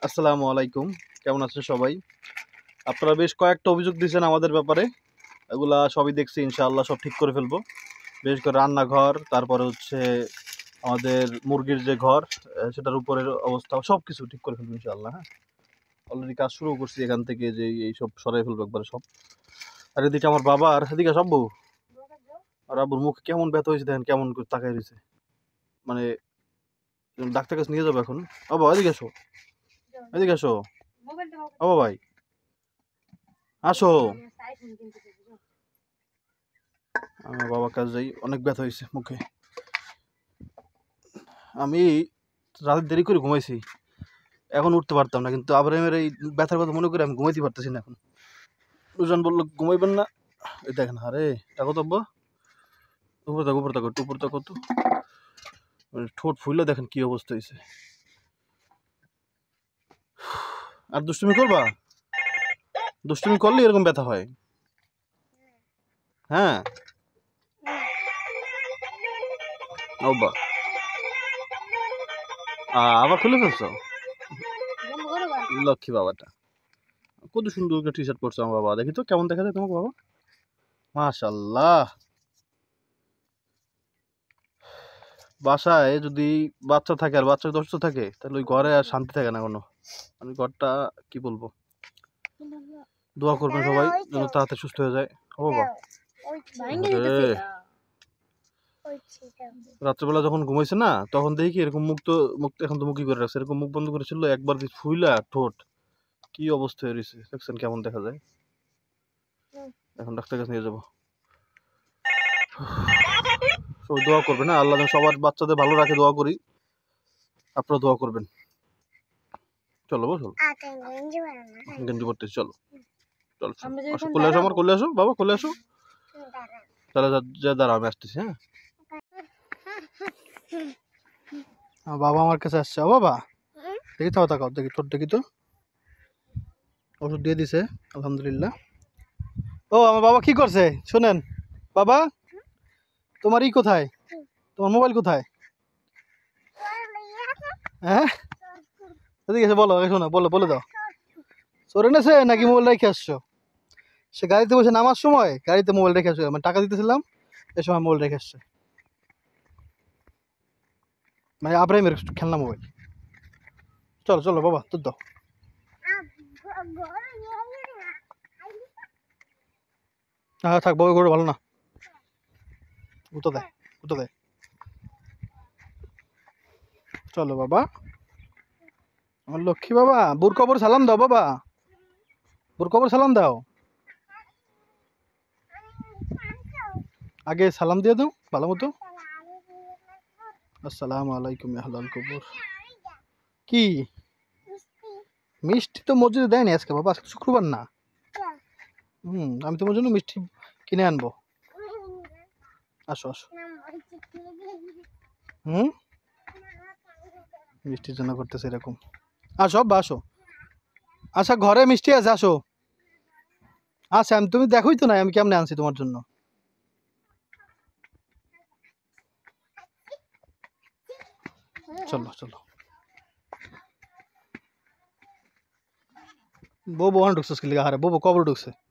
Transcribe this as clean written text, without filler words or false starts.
আসসালামু আলাইকুম। কেমন আছেন সবাই? আপনারা বেশ কয়েকটা অভিযোগ দিয়েছেন আমাদের ব্যাপারে। এগুলা সবই দেখছি, ইনশাআল্লাহ সব ঠিক করে ফেলবো। বিশেষ করে রান্নাঘর, তারপরে হচ্ছে আমাদের মুরগির যে ঘর, সেটার উপরের অবস্থা সব কিছু ঠিক করে ফেলবো ইনশাআল্লাহ। হ্যাঁ, অলরেডি কাজ শুরু করছি এখান থেকে, যে এইসব সরাই ফেলবো একবারে সব। আর এদিকে আমার বাবার, এদিকে সব্বু আর আব্বুর মুখ কেমন ব্যথা হয়েছে, দেখেন কেমন করে তাকাই রয়েছে। মানে ডাক্তার কাছে নিয়ে যাবো এখন। বাবা এদিকে আসো, এদিকে আসো। বাবা ভাই আসো। আমার বাবার কাছে যাই, অনেক ব্যথা হয়েছে মুখে। আমি রাতে দেরি করে ঘুমাইছি, এখন উঠতে পারতাম না, কিন্তু আবার আমার এই ব্যথার কথা মনে করে আমি ঘুমাইতে পারতেছি না এখন। দুজন বললো ঘুমাইবেন না, এই দেখেন আরে টাকা তো আব্বা, উপর থাকো উপর থাকো উপর থাকো তো। ঠোঁট ফুলে দেখেন কি অবস্থা হয়েছে। আর দুষ্টুমি করবা, দুষ্টুমি করলে এরকম ব্যথা হয়। হ্যাঁ আব্বা, আবার খুলে ফেলছো। লক্ষ্মী বাবাটা কত সুন্দর একটা টি শার্ট পরছো আমার বাবা, দেখি তো কেমন দেখা যায় তোমাকে বাবা। মাশাল্লাহ। বাসায় যদি বাচ্চা থাকে আর বাচ্চা যদি অসুস্থ থাকে, তাহলে ওই ঘরে আর শান্তি থাকে না কোনো। আমি ঘরটা কি বলবো, দোয়া করবেন সবাই যেন তাড়াতাড়ি সুস্থ হয়ে যায়। ও বাবা, রাত্রেবেলা যখন ঘুমাইছে না, তখন দেখি এরকম মুখ তো, মুখ এখন তো মুখই করে রাখছে, এরকম মুখ বন্ধ করেছিল, একবার ফুইলা ঠোঁট কি অবস্থা হয়ে রয়েছে, দেখছেন কেমন দেখা যায়। এখন ডাক্তার কাছে নিয়ে যাবো। সবাই দোয়া করবেন, না আল্লাহ যেন সবার বাচ্চাদের ভালো রাখে, দোয়া করি। আপনারা দোয়া করবেন। চলো বলো, গেঞ্জি পড়তেছি, চলো চলো আসো, কোলে আসো, আমার কোলে আসো বাবা, কোলে আসো। তাহলে যা দাঁড়া, আমি আসতেছি। হ্যাঁ, বাবা আমার কাছে আসছে। ও বাবা দেখি তো, তাকাও দেখি, ঠোঁট দেখি তো। ওষুধ দিয়ে দিছে আলহামদুলিল্লাহ। ও আমার বাবা কি করছে শোনেন। বাবা তোমার ই কোথায়, তোমার মোবাইল কোথায়? হ্যাঁ এদিকে এসে বলো, শোনো বলো, বলে দাও। চোর এনেছে নাকি মোবাইল রেখে আসছো? সে গাড়িতে বসে নামার সময় গাড়িতে মোবাইল রেখে আসছো, মানে টাকা দিতেছিলাম, এ সময় মোবাইল রেখে আসছে। মানে আব্রাহিমের খেলনা মোবাইল। চলো চলো বাবা তোর দাও। হ্যাঁ থাক বাবা, করে ভালো না, গুতো দেয়, গুতো দেয়। চলো বাবা, আমার লক্ষ্মী বাবা। বুর কবর সালাম দাও বাবা, বুর কবর সালাম দাও। আগে সালাম দিয়ে দাও ভালো মতো। আসসালামু আলাইকুম আহলাল কবর। কি মিষ্টি তো মসজিদে দেয়নি আজকে বাবা, আজকে শুক্রবার না। আমি তোমার জন্য মিষ্টি কিনে আনবো। আসো আসো। মিষ্টির জন্য করতেছে এরকম। আসো আব্বা আসো। আচ্ছা ঘরে মিষ্টি আছে, আসো। আচ্ছা আমি, তুমি দেখোই তো না আমি কেমনে আনছি তোমার জন্য। চলো চলো। বউ ওখানে ঢুকছে, হারে বউ কবর ঢুকছে।